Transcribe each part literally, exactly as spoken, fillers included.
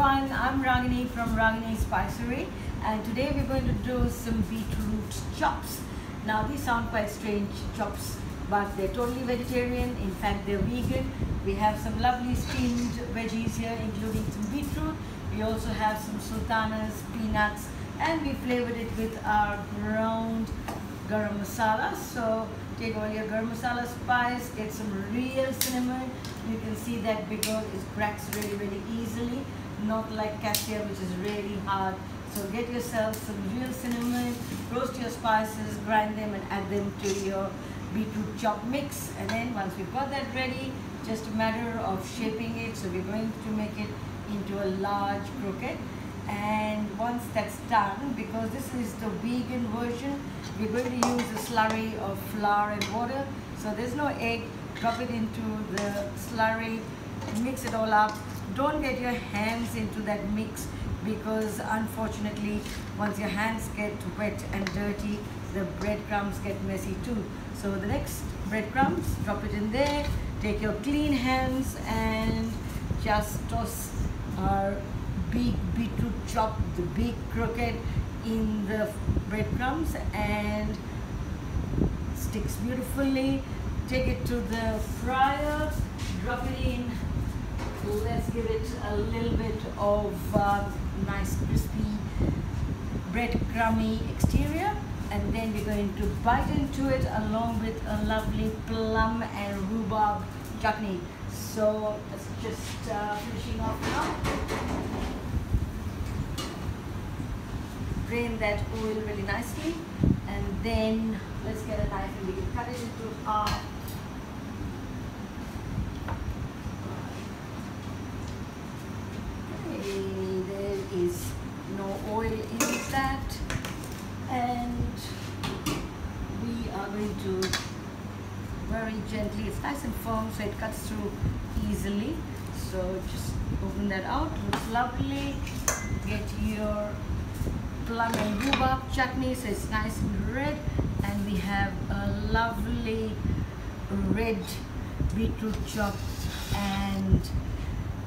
everyone, I'm Ragini from Ragini Spicery, and today we're going to do some beetroot chops. Now these sound quite strange, chops, but they're totally vegetarian. In fact, they're vegan. We have some lovely steamed veggies here, including some beetroot. We also have some sultanas, peanuts, and we flavored it with our ground garam masala. So take all your garam masala spice, get some real cinnamon. You can see that because it cracks really really easily, not like cassia, which is really hard. So get yourself some real cinnamon, roast your spices, grind them and add them to your beetroot chop mix. And then once we've got that ready, just a matter of shaping it. So we're going to make it into a large croquette. And once that's done, because this is the vegan version, we're going to use a slurry of flour and water. So there's no egg. Drop it into the slurry, mix it all up. Don't get your hands into that mix, because unfortunately once your hands get wet and dirty, the breadcrumbs get messy too. So the next breadcrumbs, drop it in there. Take your clean hands and just toss our big beetroot chop, the big croquette, in the breadcrumbs, and sticks beautifully. Take it to the fryer, drop it in. Let's give it a little bit of uh, nice crispy breadcrumby exterior, and then we're going to bite into it along with a lovely plum and rhubarb chutney. So let's just uh, finishing off now. Drain that oil really nicely, and then let's get a knife and we can cut it into half. Okay, there is no oil in that, and we are going to very gently, it's nice and firm so it cuts through easily. So just open that out, looks lovely. Get your plum and rhubarb chutney, so it's nice and red, and we have a lovely red beetroot chop and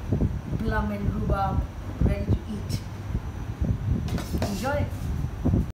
plum and rhubarb ready to eat. Enjoy.